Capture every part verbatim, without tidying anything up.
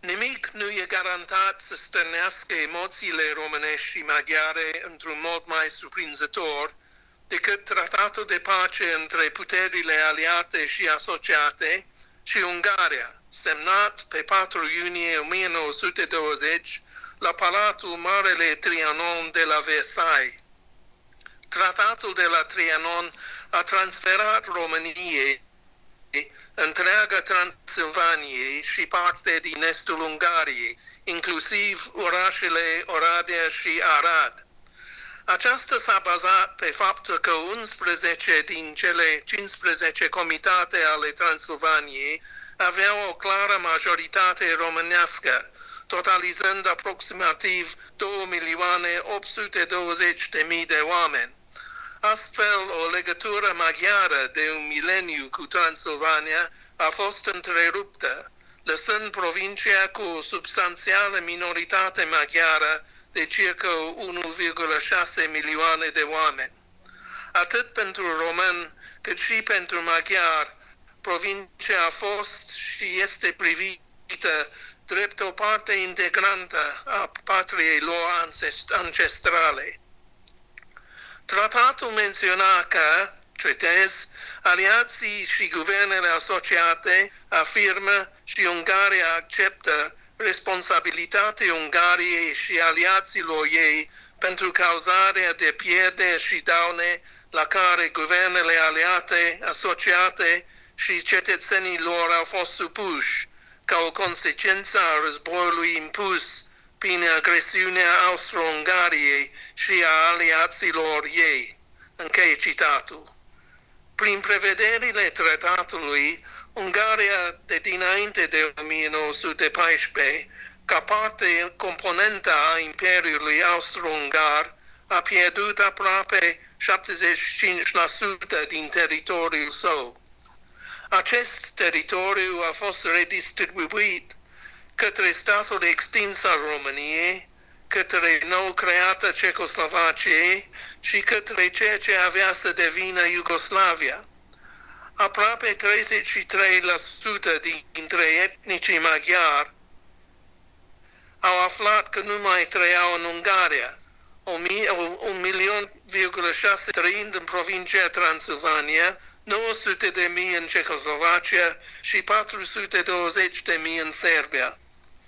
Nimic nu e garantat să stârnească emoțiile românești și maghiare într-un mod mai surprinzător decât tratatul de pace între puterile aliate și asociate și Ungaria, semnat pe patru iunie o mie nouă sute douăzeci la Palatul Marele Trianon de la Versailles. Tratatul de la Trianon a transferat României întreaga Transilvaniei și parte din estul Ungariei, inclusiv orașele Oradea și Arad. Aceasta s-a bazat pe faptul că unsprezece din cele cincisprezece comitate ale Transilvaniei aveau o clară majoritate românească, totalizând aproximativ două milioane opt sute douăzeci de mii de oameni. Astfel, o legătură maghiară de un mileniu cu Transilvania a fost întreruptă, lăsând provincia cu o substanțială minoritate maghiară de circa unu virgulă șase milioane de oameni. Atât pentru român cât și pentru maghiar, provincia a fost și este privită drept o parte integrantă a patriei lor ancestrale. Tratatul menționa că, citez, aliații și guvernele asociate afirmă și Ungaria acceptă responsabilitatea Ungariei și aliaților ei pentru cauzarea de pierderi și daune la care guvernele aliate, asociate și cetățenii lor au fost supuși, ca o consecință a războiului impus prin agresiunea Austro-Ungariei și a aliaților ei. Închei citatul. Prin prevederile tratatului, Ungaria de dinainte de o mie nouă sute paisprezece, ca parte componentă a Imperiului Austro-Ungar, a pierdut aproape șaptezeci și cinci la sută din teritoriul său. Acest teritoriu a fost redistribuit către statul extins al României, către nou creată Cehoslovaciei și către ceea ce avea să devină Iugoslavia. Aproape treizeci și trei la sută dintre etnicii maghiari au aflat că nu mai trăiau în Ungaria, un milion virgulă șase trăind în provincia Transilvania, nouă sute de mii în Cehoslovacia și patru sute douăzeci de mii în Serbia.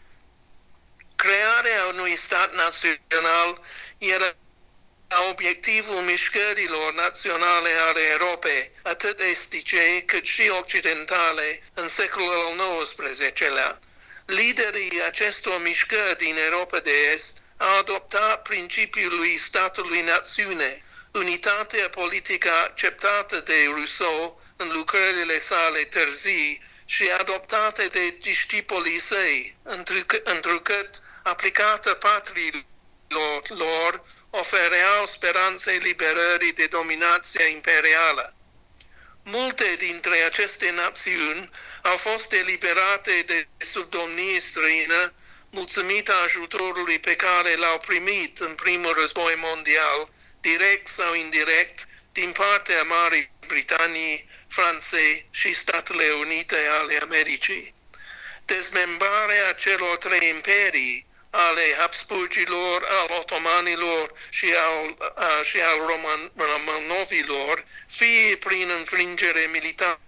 Crearea unui stat național era obiectivul mișcărilor naționale ale Europei, atât estice cât și occidentale, în secolul al nouăsprezecelea. Liderii acestor mișcări din Europa de Est au adoptat principiul lui statului națiune, unitatea politică acceptată de Rousseau în lucrările sale târzii și adoptată de discipolii săi, întrucât aplicată patriilor lor, ofereau speranțe liberării de dominația imperială. Multe dintre aceste națiuni au fost eliberate de sub domnie străină, mulțumită ajutorului pe care l-au primit în primul război mondial, direct sau indirect, din partea Marii Britanii, Franței și Statele Unite ale Americii. Dezmembrarea celor trei imperii, ale Habsburgilor, al otomanilor și al, a, și al Roman, romanovilor, fie prin înfrângere militară,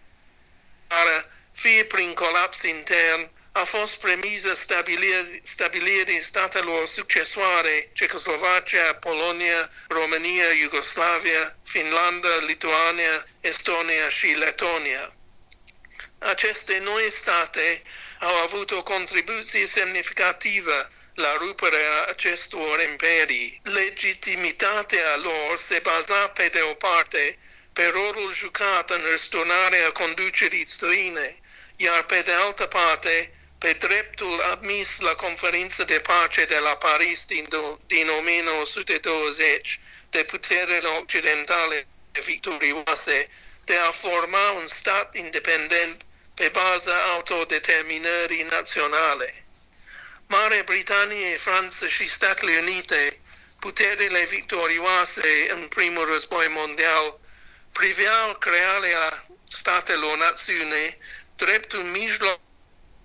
fie prin colaps intern, a fost premiză stabilirii, stabilirii statelor succesoare, Cehoslovacia, Polonia, România, Iugoslavia, Finlanda, Lituania, Estonia și Letonia. Aceste noi state au avut o contribuție semnificativă la ruperea acestor imperii. Legitimitatea lor se baza pe de o parte pe rolul jucat în răsturnarea conducerii străine, iar pe de altă parte pe dreptul admis la conferința de pace de la Paris din, din o mie nouă sute douăzeci de puterile occidentale victorioase de a forma un stat independent pe baza autodeterminării naționale. Marea Britanie, Franța și Statele Unite, puterile victorioase în primul război mondial, priveau crearea statelor națiune drept un mijloc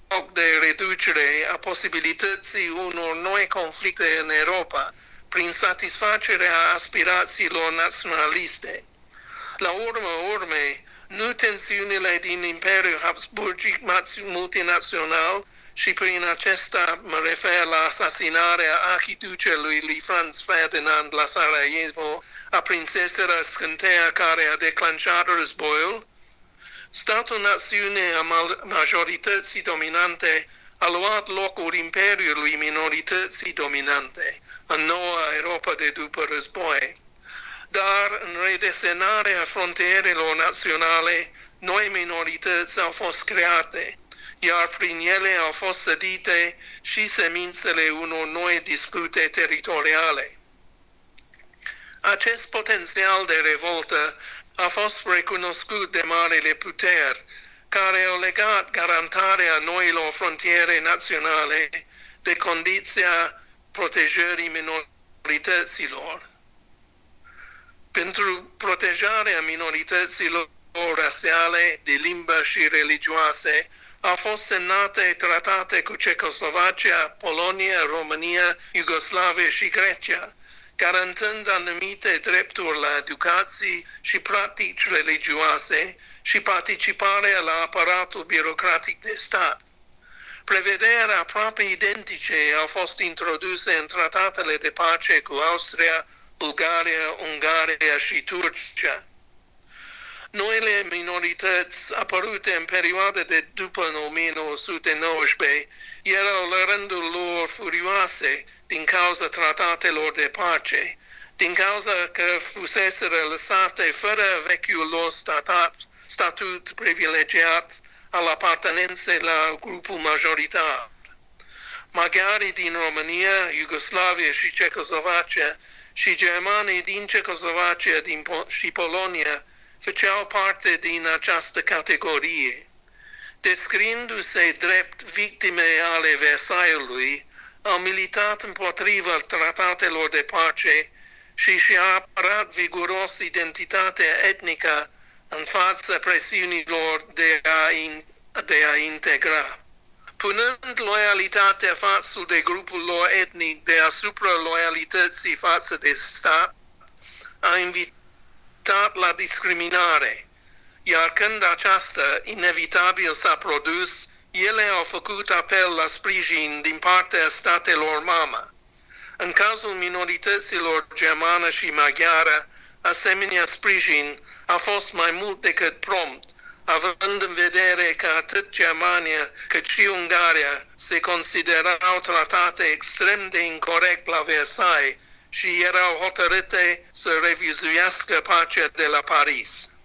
loc de reducere a posibilității unor noi conflicte în Europa, prin satisfacerea aspirațiilor naționaliste. La urma urmei, nu tensiunile din Imperiul Habsburgic multinațional, și prin acesta mă refer la asasinarea arhiducelui lui Franz Ferdinand la Sarajevo, a prințeselor Scânteia care a declanșat războiul, statul-națiune a majorității dominante a luat locul Imperiului minorității dominante în noua Europa de după război. Dar în redesenarea frontierelor naționale, noi minorități au fost create, iar prin ele au fost sădite și semințele unor noi dispute teritoriale. Acest potențial de revoltă a fost recunoscut de marile puteri, care au legat garantarea noilor frontiere naționale de condiția protejării minorităților. Pentru protejarea minorităților rasiale, de limbă și religioase, au fost semnate tratate cu Cehoslovacia, Polonia, România, Iugoslavia și Grecia, garantând anumite drepturi la educație și practici religioase și participarea la aparatul birocratic de stat. Prevederi aproape identice au fost introduse în tratatele de pace cu Austria, Bulgaria, Ungaria și Turcia. Noile minorități apărute în perioada de după o mie nouă sute nouăsprezece erau la rândul lor furioase din cauza tratatelor de pace, din cauza că fuseseră lăsate fără vechiul lor statat, statut privilegiat al apartenenței la grupul majoritar. Maghiarii din România, Iugoslavia și Cehoslovacia și germanii din Cehoslovacia din Pol- și Polonia făceau parte din această categorie. Descriindu-se drept victime ale Versaillesului, au militat împotriva tratatelor de pace și și-a apărat viguros identitatea etnică în fața presiunilor de a, in, de a integra. Punând loialitatea față de grupul lor etnic deasupra loialității față de stat, a invitat la discriminare, iar când aceasta inevitabil s-a produs, ele au făcut apel la sprijin din partea statelor mamă. În cazul minorităților germană și maghiară, asemenea sprijin a fost mai mult decât prompt, având în vedere că atât Germania cât și Ungaria se considerau tratate extrem de incorect la Versailles și erau hotărâte să revizuiască pacea de la Paris.